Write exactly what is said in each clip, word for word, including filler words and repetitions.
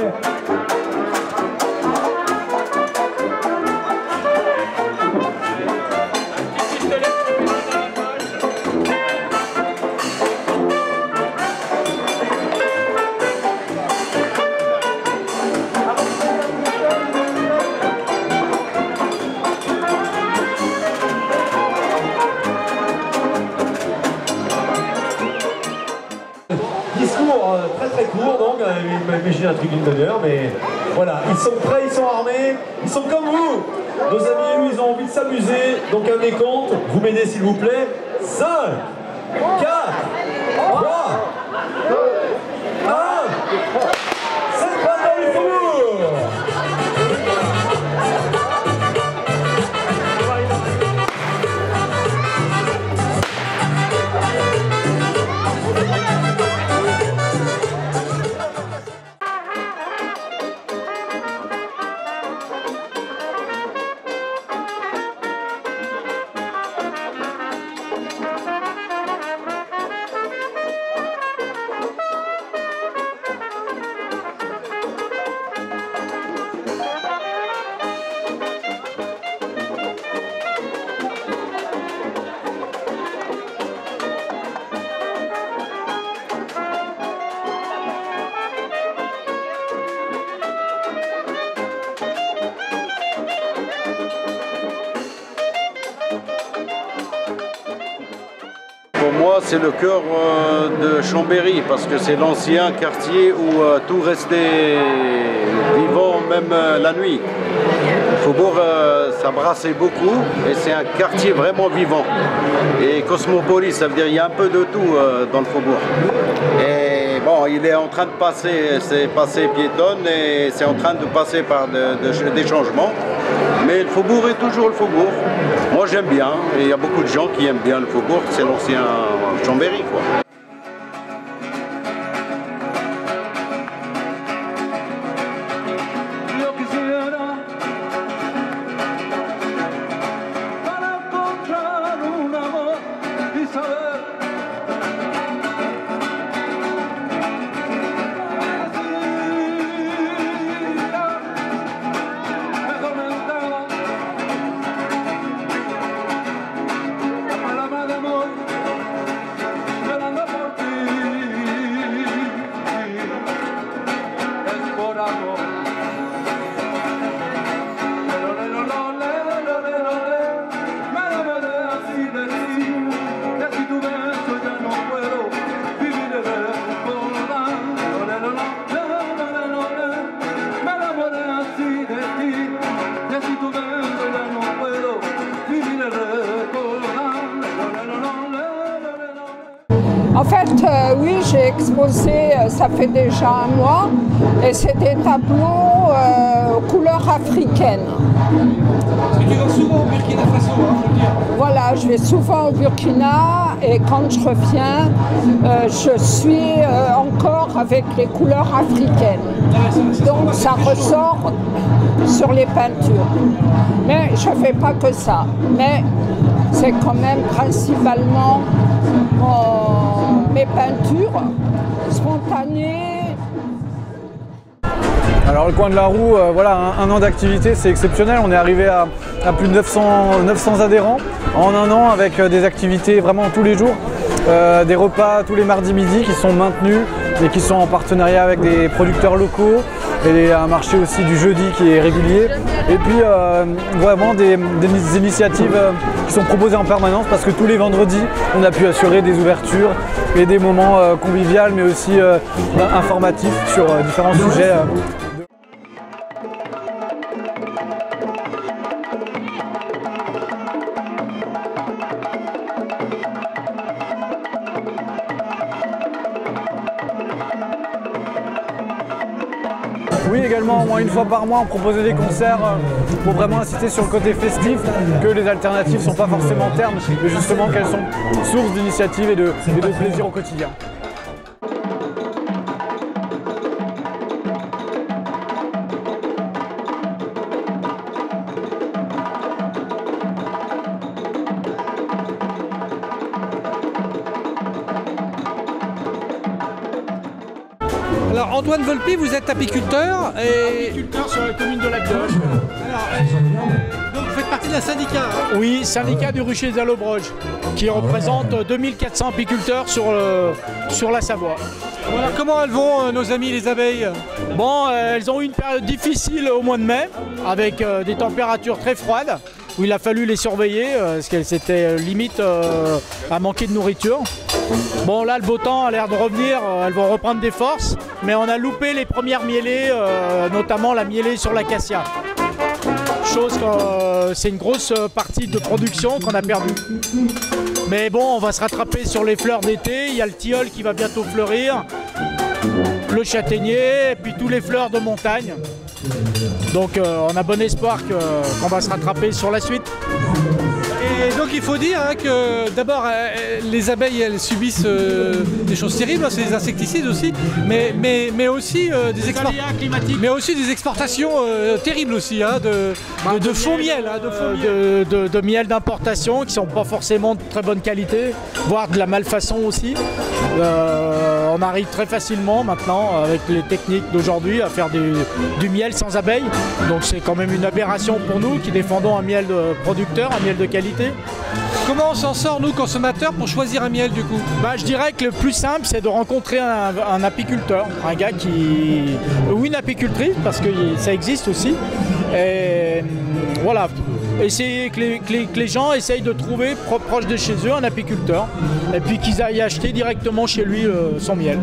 Discours euh, très très court, donc euh, imaginez un truc d'une demi-heure, mais voilà, ils sont prêts, ils sont armés, ils sont comme vous. Nos amis élus, ils ont envie de s'amuser, donc un décompte, vous m'aidez s'il vous plaît. cinq, quatre, trois, deux, un, c'est pas dans les faubourgs. Pour moi, c'est le cœur euh, de Chambéry, parce que c'est l'ancien quartier où euh, tout restait vivant, même euh, la nuit. Le Faubourg, euh, ça brassait beaucoup, et c'est un quartier vraiment vivant. Et cosmopolite, ça veut dire qu'il y a un peu de tout euh, dans le Faubourg. Et bon, il est en train de passer, c'est passé piétonne, et c'est en train de passer par de, de, des changements. Mais le Faubourg est toujours le Faubourg. Moi j'aime bien, et il y a beaucoup de gens qui aiment bien le Faubourg, c'est l'ancien Chambéry, quoi. En fait, euh, oui, j'ai exposé, euh, ça fait déjà un mois, et c'est des tableaux euh, aux couleurs africaines. Parce que tu vas souvent au Burkina Faso, hein, faut le dire. Voilà, je vais souvent au Burkina, et quand je reviens, euh, je suis euh, encore avec les couleurs africaines. Ah ouais, ça, ça Donc ça ressort sur les peintures. Mais je ne fais pas que ça. Mais c'est quand même principalement mon, mes peintures spontanées. Alors le coin de la roue, euh, voilà, un, un an d'activité, c'est exceptionnel. On est arrivé à, à plus de neuf cents, neuf cents adhérents en un an, avec euh, des activités vraiment tous les jours, euh, des repas tous les mardis midi qui sont maintenus et qui sont en partenariat avec des producteurs locaux, et un marché aussi du jeudi qui est régulier. Et puis euh, vraiment des, des initiatives euh, qui sont proposées en permanence, parce que tous les vendredis on a pu assurer des ouvertures et des moments euh, conviviaux, mais aussi euh, informatifs sur euh, différents sujets. Euh. Oui, également, au moins une fois par mois, on proposait des concerts euh, pour vraiment inciter sur le côté festif, que les alternatives ne sont pas forcément ternes, mais justement qu'elles sont source d'initiatives et de, et de plaisir au quotidien. Alors Antoine Volpi, vous êtes apiculteur et... Apiculteur sur la commune de la Pioche. Alors, euh, donc vous faites partie d'un syndicat hein? Oui, syndicat du rucher des Allobroges, qui représente deux mille quatre cents apiculteurs sur, le, sur la Savoie. Bon, alors comment elles vont, euh, nos amis les abeilles? Bon, euh, elles ont eu une période difficile au mois de mai, avec euh, des températures très froides, où il a fallu les surveiller, euh, parce qu'elles étaient limite euh, à manquer de nourriture. Bon, là, le beau temps a l'air de revenir, euh, elles vont reprendre des forces, mais on a loupé les premières mielées, euh, notamment la mielée sur l'acacia. Chose que euh, c'est une grosse partie de production qu'on a perdue. Mais bon, on va se rattraper sur les fleurs d'été, il y a le tilleul qui va bientôt fleurir, le châtaignier, et puis tous les fleurs de montagne. Donc euh, on a bon espoir que, qu'on va se rattraper sur la suite. Et donc il faut dire hein, que d'abord euh, les abeilles elles subissent euh, des choses terribles, hein, c'est des insecticides aussi, mais, mais, mais, aussi, euh, des export... mais aussi des exportations euh, terribles aussi, hein, de, de, de faux miel. Hein, de, faux miel. De, de, de miel d'importation qui ne sont pas forcément de très bonne qualité, voire de la malfaçon aussi. Euh, on arrive très facilement maintenant avec les techniques d'aujourd'hui à faire du, du miel sans abeilles. Donc c'est quand même une aberration pour nous qui défendons un miel de producteur, un miel de qualité. Comment on s'en sort nous consommateurs pour choisir un miel du coup? Bah, je dirais que le plus simple c'est de rencontrer un, un apiculteur, un gars qui... ou une apicultrice parce que ça existe aussi. Et voilà, essayer que les, que les, que les gens essayent de trouver pro, proche de chez eux un apiculteur et puis qu'ils aillent acheter directement chez lui euh, son miel.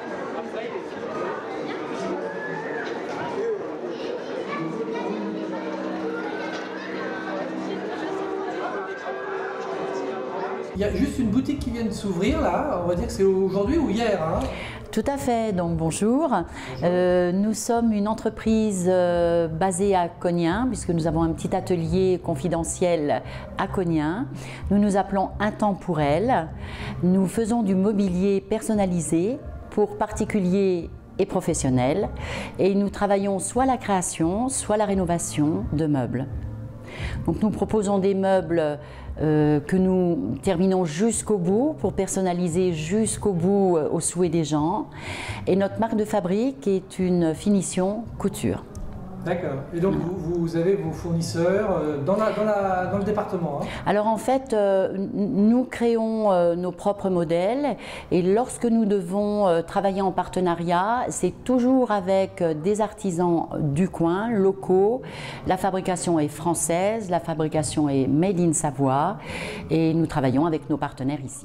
Il y a juste une boutique qui vient de s'ouvrir là, on va dire que c'est aujourd'hui ou hier hein? Tout à fait, donc bonjour. Euh, nous sommes une entreprise euh, basée à Cognin, puisque nous avons un petit atelier confidentiel à Cognin. Nous nous appelons Intemporel. Nous faisons du mobilier personnalisé pour particuliers et professionnels. Et nous travaillons soit la création, soit la rénovation de meubles. Donc nous proposons des meubles euh, que nous terminons jusqu'au bout pour personnaliser jusqu'au bout euh, aux souhaits des gens. Et notre marque de fabrique est une finition couture. D'accord. Et donc vous, vous avez vos fournisseurs dans, la, dans, la, dans le département hein? Alors en fait, euh, nous créons euh, nos propres modèles et lorsque nous devons euh, travailler en partenariat, c'est toujours avec euh, des artisans du coin, locaux. La fabrication est française, la fabrication est made in Savoie et nous travaillons avec nos partenaires ici.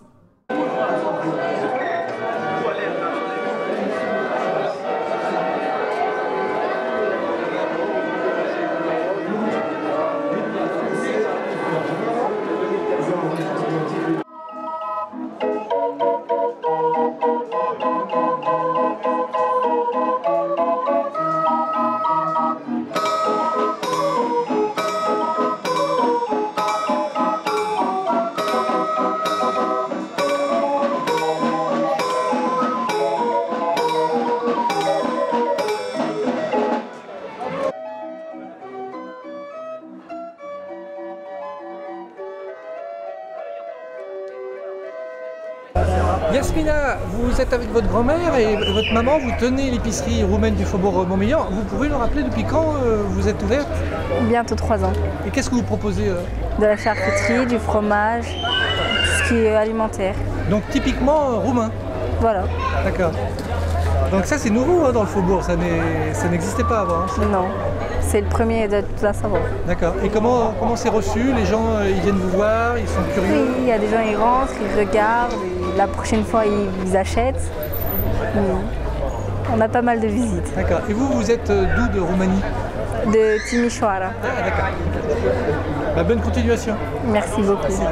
Yasmina, vous êtes avec votre grand-mère et votre maman, vous tenez l'épicerie roumaine du Faubourg Montmélian. Vous pouvez nous rappeler depuis quand euh, vous êtes ouverte? Bientôt trois ans. Et qu'est-ce que vous proposez euh... De la charcuterie, du fromage, tout ce qui est alimentaire. Donc typiquement euh, roumain? Voilà. D'accord. Donc ça c'est nouveau hein, dans le Faubourg, ça n'existait pas avant hein, non, c'est le premier de toute la Savoie. D'accord. Et comment comment c'est reçu? Les gens euh, ils viennent vous voir, ils sont curieux? Oui, il y a des gens ils rentrent, ils regardent, et la prochaine fois ils, ils achètent. Et on a pas mal de visites. D'accord. Et vous, vous êtes euh, d'où de Roumanie? De Timișoara. Ah d'accord. Bah, bonne continuation. Merci beaucoup. Merci.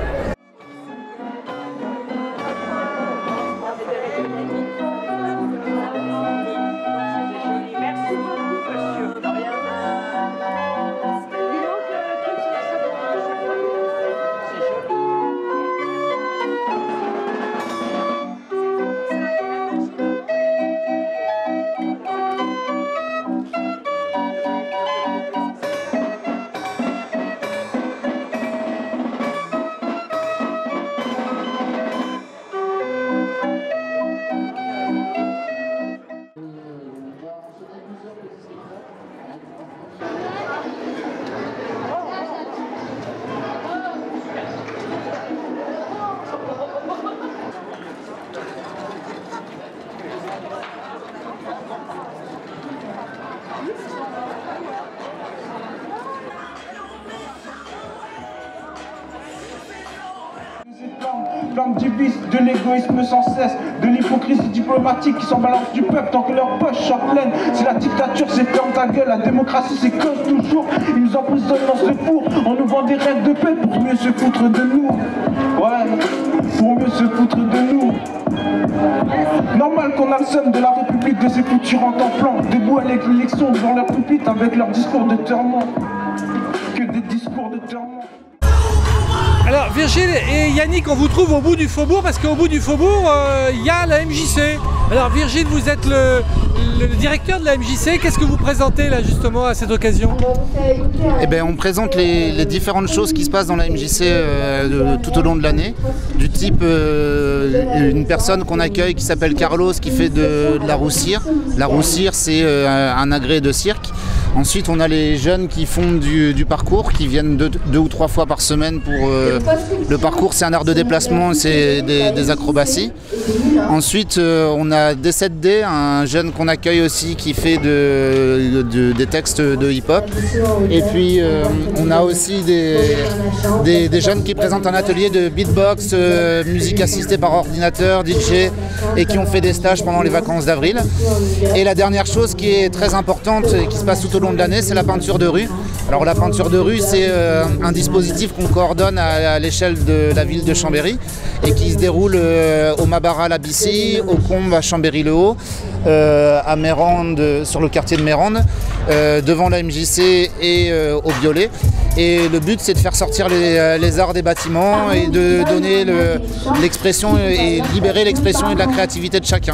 flamme du vice, de l'égoïsme sans cesse, de l'hypocrisie diplomatique qui s'en balance du peuple tant que leur poche sont pleine. C'est la dictature, c'est ferme ta gueule, la démocratie c'est comme toujours. Ils nous emprisonnent dans ce four, on nous vend des rêves de paix pour mieux se foutre de nous. Ouais, pour mieux se foutre de nous. Normal qu'on a le seum de la République de ces foutus rentrants plan, debout à l'élection devant leur pupitre avec leurs discours de terrement. Que des discours de terrement. Alors Virgile et Yannick, on vous trouve au bout du faubourg parce qu'au bout du faubourg, il euh, y a la M J C. Alors Virgile, vous êtes le, le directeur de la M J C. Qu'est-ce que vous présentez là justement à cette occasion? Eh bien, on présente les, les différentes choses qui se passent dans la M J C euh, de, tout au long de l'année. Du type euh, une personne qu'on accueille qui s'appelle Carlos qui fait de, de la roue cire. La roue cire, c'est euh, un agrès de cirque. Ensuite, on a les jeunes qui font du, du parcours, qui viennent deux, deux ou trois fois par semaine pour... Euh, le parcours, c'est un art de déplacement, c'est des, des acrobaties. Ensuite, euh, on a D sept D, un jeune qu'on accueille aussi qui fait de, de, des textes de hip-hop. Et puis, euh, on a aussi des, des, des jeunes qui présentent un atelier de beatbox, euh, musique assistée par ordinateur, D J, et qui ont fait des stages pendant les vacances d'avril. Et la dernière chose qui est très importante et qui se passe tout au long de l'année, c'est la peinture de rue. Alors la peinture de rue, c'est euh, un dispositif qu'on coordonne à, à l'échelle de la ville de Chambéry et qui se déroule euh, au Mabaral à Bissy, au Combe à Chambéry-le-Haut, euh, à Mérande, sur le quartier de Mérande, euh, devant la M J C et euh, au Violet. Et le but, c'est de faire sortir les, les arts des bâtiments et de donner l'expression le, et libérer l'expression et de la créativité de chacun.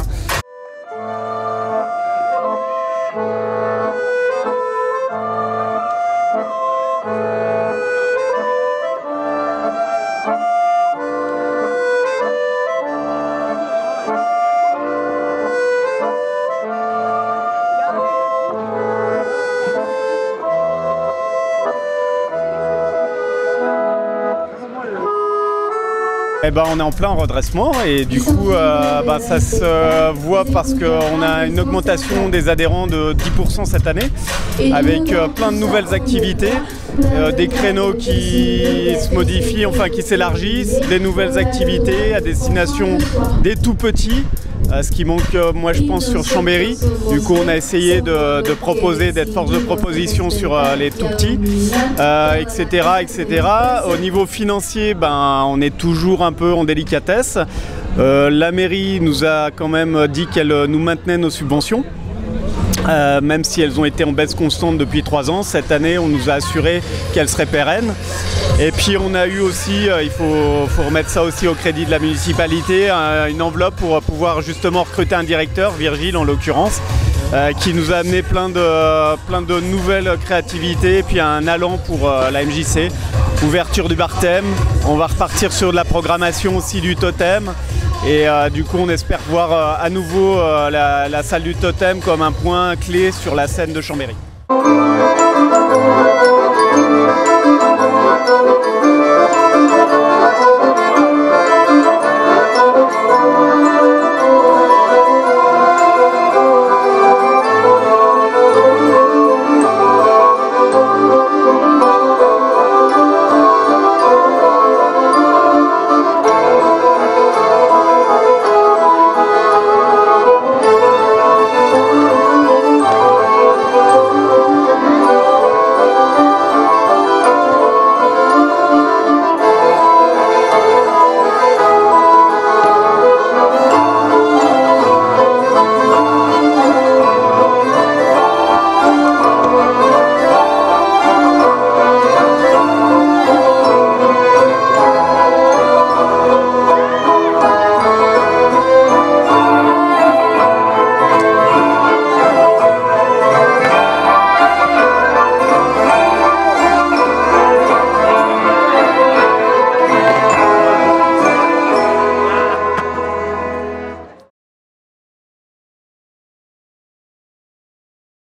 Eh ben, on est en plein redressement et du coup euh, bah, ça se voit parce qu'on a une augmentation des adhérents de dix pour cent cette année avec euh, plein de nouvelles activités, euh, des créneaux qui se modifient, enfin qui s'élargissent, des nouvelles activités à destination des tout petits. Euh, ce qui manque, euh, moi je pense, sur Chambéry. Du coup, on a essayé de, de proposer, d'être force de proposition sur euh, les tout petits, euh, et cetera, et cetera. Au niveau financier, ben, on est toujours un peu en délicatesse. Euh, la mairie nous a quand même dit qu'elle nous maintenait nos subventions. Euh, même si elles ont été en baisse constante depuis trois ans, cette année on nous a assuré qu'elles seraient pérennes. Et puis on a eu aussi, euh, il faut, faut remettre ça aussi au crédit de la municipalité, euh, une enveloppe pour pouvoir justement recruter un directeur, Virgile en l'occurrence, euh, qui nous a amené plein de, plein de nouvelles créativités et puis un allant pour euh, la M J C. Ouverture du bar-thème, on va repartir sur de la programmation aussi du totem. Et euh, du coup on espère voir euh, à nouveau euh, la, la salle du totem comme un point clé sur la scène de Chambéry.